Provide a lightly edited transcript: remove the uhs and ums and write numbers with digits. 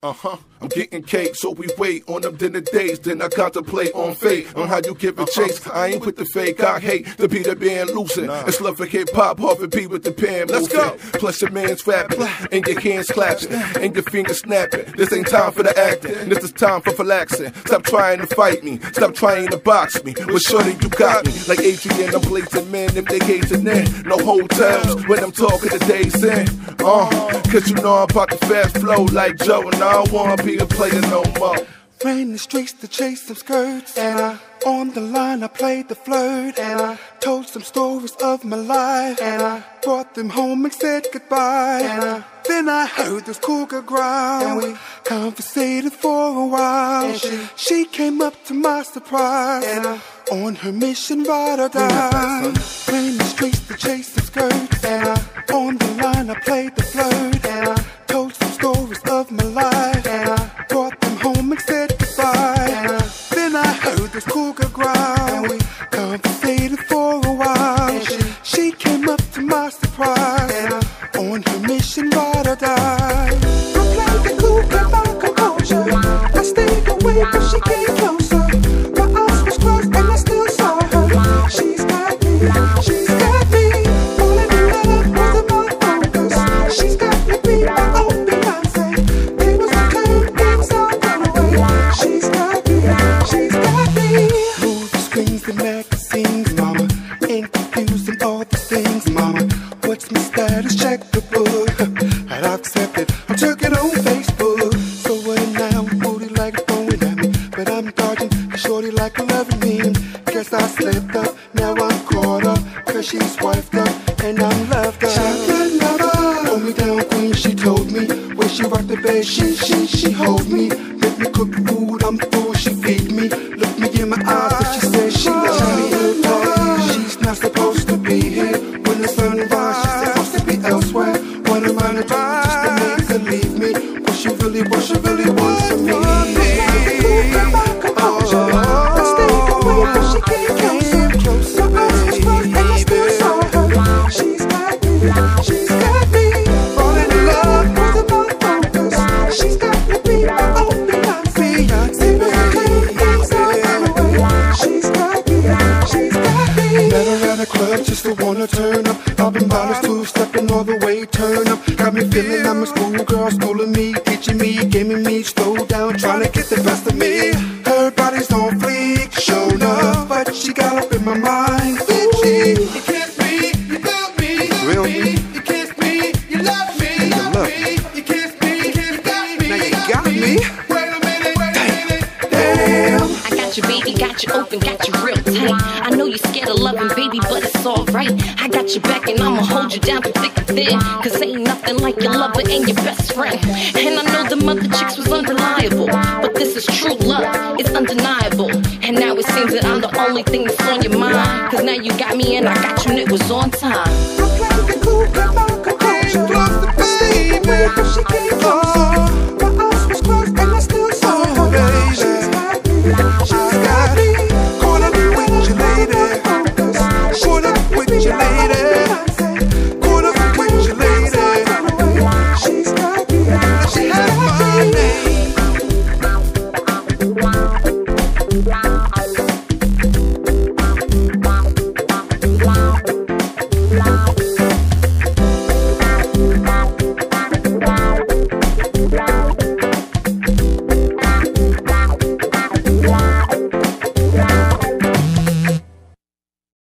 I'm getting cake, so we wait on them dinner days. Then I contemplate on fate, on how you give a chase. I ain't with the fake, I hate the beat of being loosened. It's love for hip-hop, hard for beat with the pen. Let's go. Plus your man's rapping, and your hands clapping, and your fingers snapping. This ain't time for the acting, this is time for relaxing. Stop trying to fight me, stop trying to box me. But surely you got me, like Adrian, I'm blazing men if they gazing in. No hotels, when I'm talking the days in. Cause you know I'm about to fast flow like Joe, and I don't wanna be a player no more. Ran the streets to chase some skirts, and on the line I played the flirt, and I told some stories of my life, and I brought them home and said goodbye, and then I heard this cougar growl, and we conversated for a while, and she came up to my surprise, and on her mission ride or die. Ran the streets to chase some skirts, and on the line I played the flirt, and I told some stories of my life, and I brought them home and said goodbye, and then I heard this cougar growl, and we conversated for a while, and she came up to my surprise, and on her mission ride or die. I played the cougar by composure, I stayed away but she came closer. My eyes was closed and I still saw her. She's got me, she's got me, falling in love with my focus. She's got me beat my own Beyonce. They was a turn, things all gone away. She's got me, she's got me. Movies, screens, and magazines, mama, ain't confusing all the things, mama. What's my status? Check the book. I'd accept it, I took it on Facebook. So what now? Booty like throwing at me, but I'm dodging. Shorty like loving me. Guess I slipped up, now I'm caught up, cause she's wifed up and I'm loved up. Chocolate hold me down, queen, she told me. When she rocked the bed, she hold me. Make me cook food, I'm full, she feed me. Look me in my eyes, and she said she loves me. She's not supposed to be here. When the sun rises, she's supposed to be elsewhere. What am I to do just to make her leave me? What she really wants from me. Just to wanna turn up, popping bottles, two-stepping all the way, turn up. Got me feeling I'm a schoolgirl, schooling me, teaching me, gaming me, slow down, trying to get the best of me. Her body's on fleek, shown up, but she got up in my mind. Did she? You kissed me, you felt me, you love me. You kissed me, you love me, you love me. You kissed me, you got me. Now you got me. Wait a minute, damn. I got you, baby, got you open, got you real tight. I know you're scared of loving, baby, but it's alright. I got your back and I'ma hold you down through thick and thin, cause ain't nothing like your lover and your best friend. And I know the mother chicks was unreliable, but this is true love, it's undeniable. And now it seems that I'm the only thing that's on your mind, cause now you got me and I got you and it was on time. I played the cool, got my composure. I stayed away but she came closer.